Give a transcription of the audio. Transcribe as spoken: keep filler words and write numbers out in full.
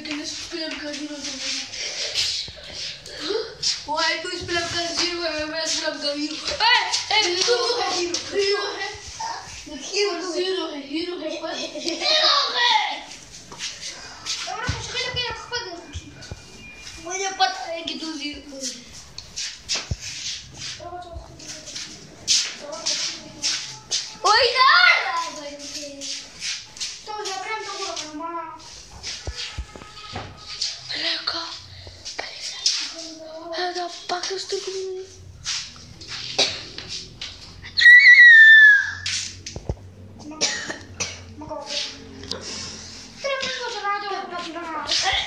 can spell का zero Why to spell का zero है मैं spell का zero ए ए तू है hero है hero zero है hero है zero है मुझे पता है कि तू zero है ओए यार तो जब हम तो बोल रहा Leka, é da paca estou comigo. Não, não. Teremos que jogar de outra